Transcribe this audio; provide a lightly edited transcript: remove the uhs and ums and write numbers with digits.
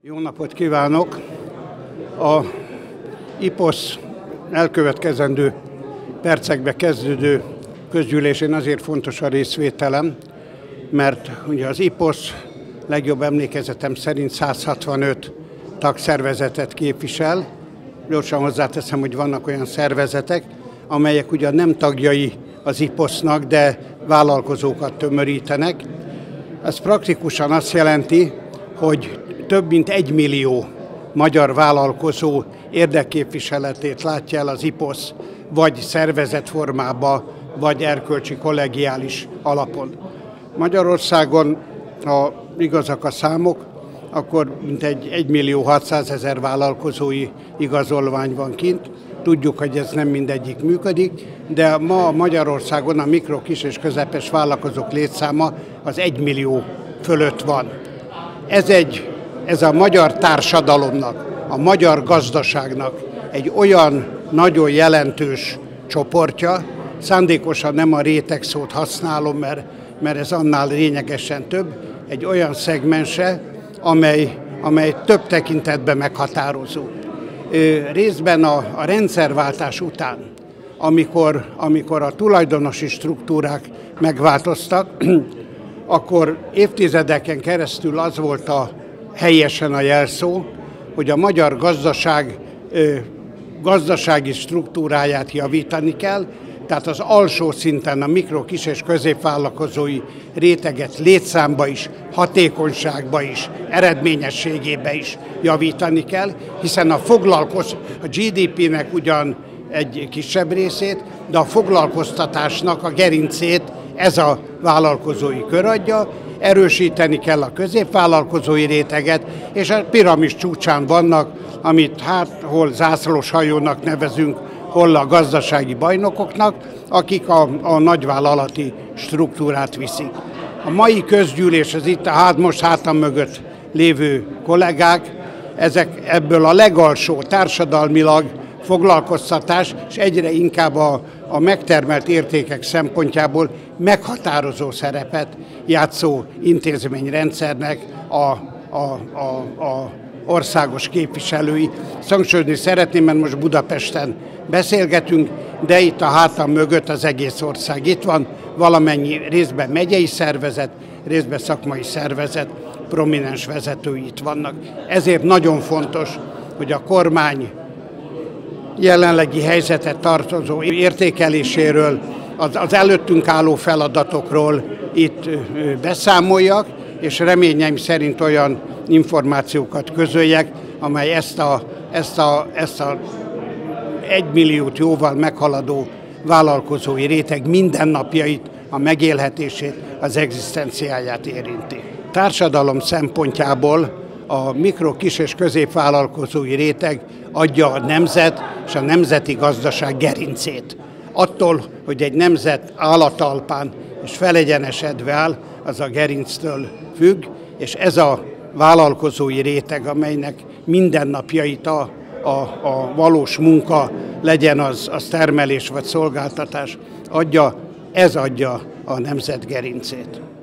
Jó napot kívánok! A IPOSZ elkövetkezendő percekbe kezdődő közgyűlésén azért fontos a részvételem, mert ugye az IPOSZ legjobb emlékezetem szerint 165 tagszervezetet képvisel. Gyorsan hozzáteszem, hogy vannak olyan szervezetek, amelyek ugyan nem tagjai az IPOSZ-nak, de vállalkozókat tömörítenek. Ez praktikusan azt jelenti, hogy több mint 1 millió magyar vállalkozó érdekképviseletét látja el az IPOSZ, vagy szervezetformában, vagy erkölcsi kollegiális alapon. Magyarországon, ha igazak a számok, akkor mintegy 1.600.000 vállalkozói igazolvány van kint. Tudjuk, hogy ez nem mindegyik működik, de ma Magyarországon a mikro, kis és közepes vállalkozók létszáma az 1 millió fölött van. Ez a magyar társadalomnak, a magyar gazdaságnak egy olyan nagyon jelentős csoportja, szándékosan nem a réteg szót használom, mert ez annál lényegesen több, egy olyan szegmense, amely több tekintetben meghatározó. Részben a rendszerváltás után, amikor a tulajdonosi struktúrák megváltoztak, akkor évtizedeken keresztül az volt helyesen a jelszó, hogy a magyar gazdasági struktúráját javítani kell, tehát az alsó szinten a mikro, kis és középvállalkozói réteget létszámba is, hatékonyságba is, eredményességébe is javítani kell, hiszen a GDP-nek ugyan egy kisebb részét, de a foglalkoztatásnak a gerincét ez a vállalkozói kör adja, erősíteni kell a középvállalkozói réteget, és a piramis csúcsán vannak, amit hol zászlós hajónak nevezünk, hol a gazdasági bajnokoknak, akik a nagyvállalati struktúrát viszik. A mai közgyűlés, az itt most hátam mögött lévő kollégák, ezek ebből a legalsó társadalmilag foglalkoztatás, és egyre inkább a megtermelt értékek szempontjából meghatározó szerepet játszó intézményrendszernek a országos képviselői. Hangsúlyozni szeretném, mert most Budapesten beszélgetünk, de itt a hátam mögött az egész ország itt van, valamennyi részben megyei szervezet, részben szakmai szervezet, prominens vezetői itt vannak. Ezért nagyon fontos, hogy a kormány jelenlegi helyzetet tartozó értékeléséről, az előttünk álló feladatokról itt beszámoljak, és reményeim szerint olyan információkat közöljek, amely ezt a 1 milliót jóval meghaladó vállalkozói réteg mindennapjait, a megélhetését, az egzisztenciáját érinti. Társadalom szempontjából a mikro, kis és középvállalkozói réteg adja a nemzet és a nemzeti gazdaság gerincét. Attól, hogy egy nemzet állatalpán és felegyenesedve áll, az a gerinctől függ, és ez a vállalkozói réteg, amelynek mindennapjait a valós munka, legyen az termelés vagy szolgáltatás, ez adja a nemzet gerincét.